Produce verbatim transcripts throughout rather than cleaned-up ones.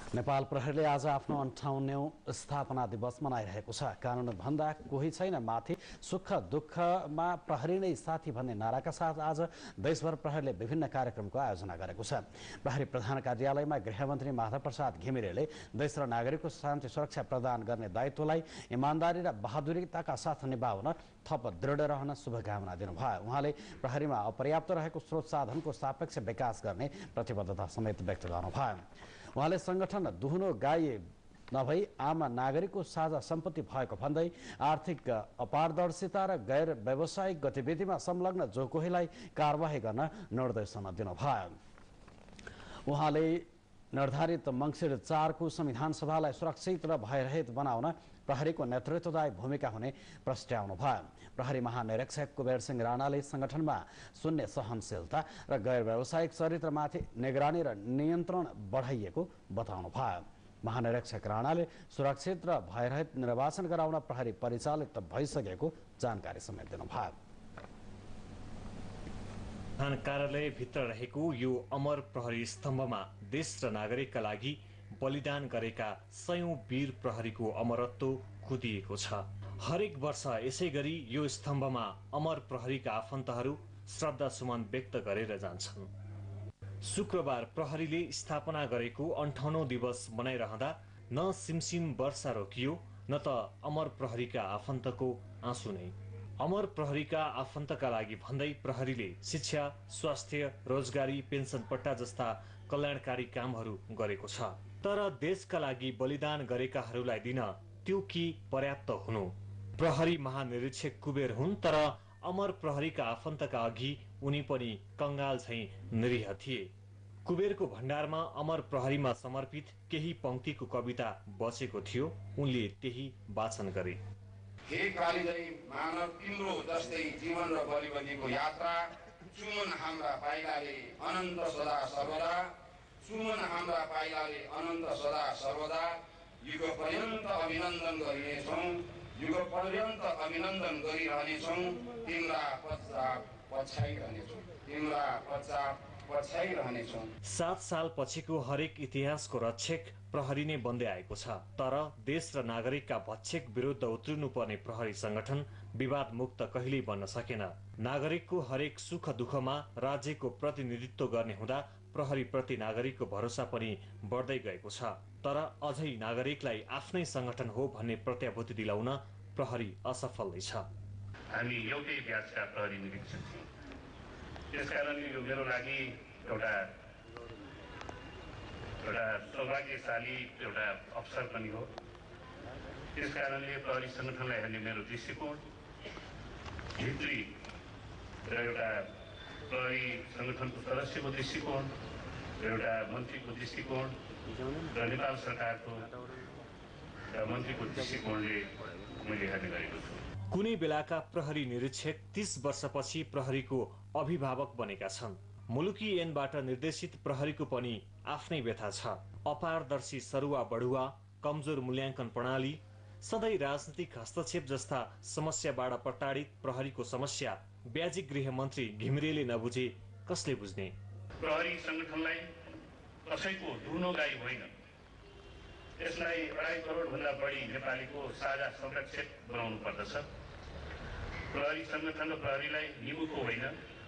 नेपाल प्रहरीले आज आफ्नो अन्ठाउन्नौं स्थापना दिवस मनाइरहेको छ। कानुन भन्दा कोही छैन माथि, सुख दुःखमा प्रहरी नै साथी भन्ने नाराका साथ आज देशभर प्रहरीले विभिन्न कार्यक्रमको आयोजना गरेको छ। प्रहरी प्रधान कार्यालयमा गृहमन्त्री माधव प्रसाद घिमिरेले देश र नागरिकको शान्ति सुरक्षा प्रदान गर्ने दायित्वलाई इमानदारी र बहादुरीताका साथ निभाउन थप दृढ रहन शुभकामना दिनुभयो। उहाँले प्रहरीमा अपर्याप्त रहेको स्रोत साधनको सापेक्ष विकास गर्ने प्रतिबद्धता समेत व्यक्त गर्नुभयो। उहाँले संगठन दुहुनो गाई नभई आम नागरिकको साझा सम्पत्ति भएको भन्दै आर्थिक अपारदर्शिता र गैर व्यावसायिक गतिविधिमा संलग्न जो कोहीलाई कारवाही गर्न निर्देशन दिनुभयो। उहाँले निर्धारित मङ्सिर चारको संविधान सभालाई सुरक्षित र भयरहित बनाउन प्रहरीको नेतृत्वदायी भूमिका हुने प्रस्ट्याउनु भयो। प्रहरी महानिरीक्षक कुबेर सिंह राणाले संगठनमा शून्य सहनशीलता र गैर व्यावसायिक चरित्रमाथि निगरानी र नियन्त्रण बढाइएको बताउनु भयो। महानिरीक्षक राणाले सुरक्षित र भयरहित निर्वाचन गराउन प्रहरी परिचालित भइसकेको जानकारी समेत दिनुभयो। प्रधान कार्यालय भित्र रहेको यो अमर प्रहरी स्तम्भमा देश र नागरिकका लागि बलिदान गरेका सयौं वीर प्रहरीको अमरत्व खुदिएको छ। हरेक वर्ष यसै गरी यो स्तम्भमा अमर प्रहरीका आफन्तहरू श्रद्धा सुमन व्यक्त गरेर जान्छन्। शुक्रबार प्रहरीले स्थापना गरेको अन्ठाउन्नौ दिवस मनाइरहँदा न सिमसिम वर्षा रोकियो न त अमर प्रहरीका आफन्तको आँसु नै। अमर प्रहरीका आफन्तका लागि भन्दै प्रहरीले शिक्षा, स्वास्थ्य, रोजगारी, पेन्सन पट्टा जस्ता कल्याणकारी कामहरू गरेको छ। तर देशका लागि बलिदान गरेकाहरूलाई दिन त्यो के पर्याप्त हुनु? प्रहरी महानिरीक्षक कुबेर हुन्, तर अमर प्रहरीका आफन्तका अघि उनी पनि कंगाल झैं निरीह थिए। कुबेरको भण्डारमा अमर प्रहरीमा समर्पित केही पंक्तिको कविता बचेको थियो। उनले त्यही वाचन गरे। हे कालिदै मानव तिम्रो जस्तै जीवन र बलिबदीको यात्रा, सुमन हाम्रा पाइलाले अनन्त सदा सर्वदा, सुमन हाम्रा पाइलाले अनन्त सदा सर्वदा, युग पर्यन्त अभिनन्दन गरिनेछौँ, युग पर्यन्त अभिनन्दन गरिरहनेछौँ, तिम्रा पश्चात पछ्याइरहनेछौँ, तिम्रा पश्चात पछ्याइरहनेछौँ। सात साल पछिको हरेक इतिहासको रक्षक प्रहरी नै बन्दै आएको छ। तर देश र नागरिकका भक्षक विरुद्ध उत्रिनु पर्ने प्रहरी संगठन विवाद मुक्त कहिल्यै बन्न सकेन। नागरिकको हरेक सुख दुःखमा राज्यको प्रतिनिधित्व गर्ने हुँदा प्रहरी प्रति नागरिकको भरोसा पनि बढ्दै गएको छ। तर अझै नागरिकलाई आफ्नै संगठन हो भन्ने प्रत्याभूति दिलाउन प्रहरी असफल नै छ। हामी एउटै ब्याचका प्रहरी निरीक्षक छौँ। त्यसकारणले यो मेरो लागि एउटा एउटा सौभाग्यशाली एउटा अवसर पनि हो। त्यसकारणले प्रहरी संगठनलाई हेर्ने मेरो दृष्टिकोण भित्री र एउटा प्रहरी संगठनको सदस्यको दृष्टिकोण र एउटा मन्त्रीको दृष्टिकोण र नेपाल सरकारको मन्त्रीको दृष्टिकोणले मैले हेर्ने गरेको छु। कुनै बेलाका प्रहरी निरीक्षक तीस वर्षपछि प्रहरीको अभिभावक बनेका छन्। मुलुकी ऐनबाट निर्देशित प्रहरीको पनि आफ्नै व्यथा छ। अपारदर्शी सरुवा बढुवा, कमजोर मूल्याङ्कन प्रणाली, सधैँ राजनीतिक हस्तक्षेप जस्ता समस्याबाट प्रताडित प्रहरीको समस्या ब्याजी गृह मन्त्री घिमिरेले नबुझे कसले बुझ्ने? प्रहरी संगठनलाई कसैको दुहुनो गाई होइन, यसलाई अढाई करोड भन्दा बढी नेपालीको साझा संरक्षक बनाउनु पर्दछ। प्रहरी संगठन र प्रहरीलाई निमुखो होइन,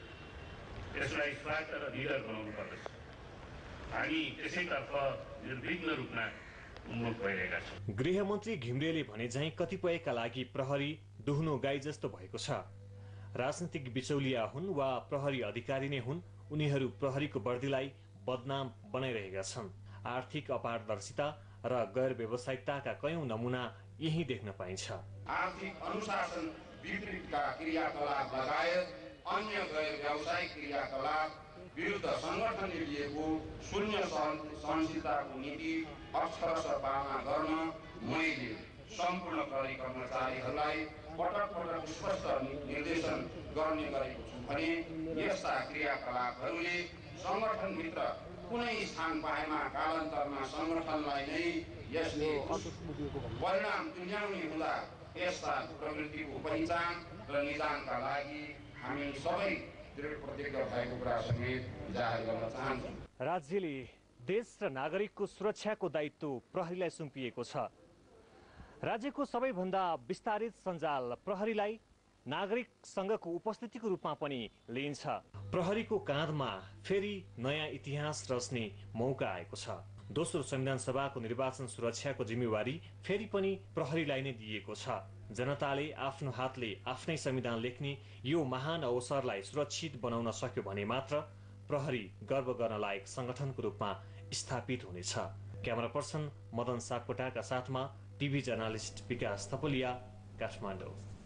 यसलाई स्वार्थ र निडर बनाउनु पर्दछ। हामी त्यसैतर्फ निर्विघ्न रूपमा उन्मुख भइरहेका छौँ। गृहमन्त्री घिमिरेले भने झैं कतिपयका लागि प्रहरी दुहुनो गाई जस्तो भएको छ। राजनीतिक बिचौलिया हुन् वा प्रहरी अधिकारी नै हुन्, उनीहरू प्रहरीको वर्दीलाई बदनाम बनाइरहेका छन्। आर्थिक अपारदर्शिता र गैर व्यावसायिकताका कयौं नमुना यही देख्न पाइन्छ। आर्थिक अनुशासन विपरीतका क्रियाकलाप लगायत अन्य गैर व्यावसायिक क्रियाकलाप विरुद्ध संगठनले लिएको शून्य सहनशीलताको नीति अक्षरशः पालना गर्न मैले सम्पूर्ण प्रहरी कर्मचारीहरूलाई पटक पटक स्पष्ट निर्देशन गर्ने गरेको छु भने यस्ता क्रियाकलापहरूले संगठनभित्र कुनै स्थान पाएमा कालान्तरमा संगठनलाई नै यसले परिणाम तुल्याउने हुँदा यस्ता प्रवृत्तिको पहिचान र निदानका लागि हामी सबै दृढ प्रतिज्ञ भएको कुरा समेत जाहेर गर्न चाहन्छौँ। राज्यले देश र नागरिकको सुरक्षाको दायित्व प्रहरीलाई सुम्पिएको छ। राज्यको सबैभन्दा विस्तारित सञ्जाल प्रहरीलाई नागरिकसँगको उपस्थितिको रूपमा पनि लिइन्छ। प्रहरीको काँधमा फेरि नयाँ इतिहास रच्ने मौका आएको छ। दोस्रो संविधान सभाको निर्वाचन सुरक्षाको जिम्मेवारी फेरि पनि प्रहरीलाई नै दिइएको छ। जनताले आफ्नो हातले आफ्नै संविधान लेख्ने यो महान अवसरलाई सुरक्षित बनाउन सक्यो भने मात्र प्रहरी गर्व गर्न लायक संगठनको रूपमा स्थापित हुनेछ। क्यामेरा पर्सन मदन सापकोटाका साथमा टिभी जर्नलिस्ट विकास थपलिया, काठमाडौँ।